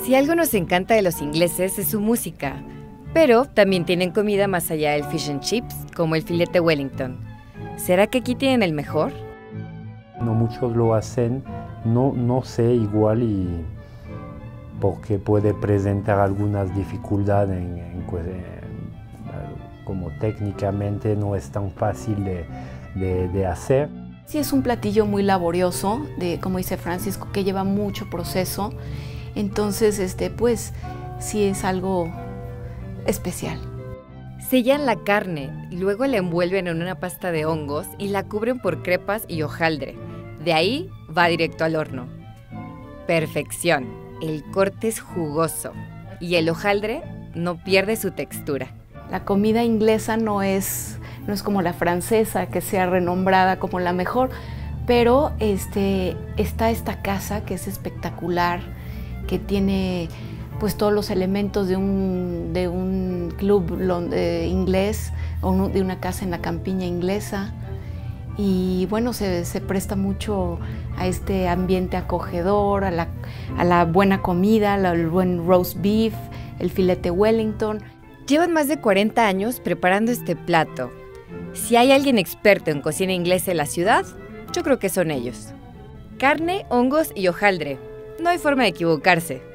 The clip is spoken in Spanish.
Si algo nos encanta de los ingleses es su música, pero también tienen comida más allá del fish and chips, como el filete Wellington. ¿Será que aquí tienen el mejor? No muchos lo hacen, no sé igual y porque puede presentar algunas dificultades como técnicamente no es tan fácil de hacer. Sí, es un platillo muy laborioso, como dice Francisco, que lleva mucho proceso. Entonces, pues, sí es algo especial. Sellan la carne, luego la envuelven en una pasta de hongos y la cubren por crepas y hojaldre. De ahí va directo al horno. Perfección. El corte es jugoso y el hojaldre no pierde su textura. La comida inglesa no es como la francesa, que sea renombrada como la mejor, pero está esta casa que es espectacular, que tiene pues todos los elementos de un club inglés o de una casa en la campiña inglesa. Y bueno, se presta mucho a este ambiente acogedor, a la buena comida, al buen roast beef, el filete Wellington. Llevan más de 40 años preparando este plato. Si hay alguien experto en cocina inglesa en la ciudad, yo creo que son ellos. Carne, hongos y hojaldre. No hay forma de equivocarse.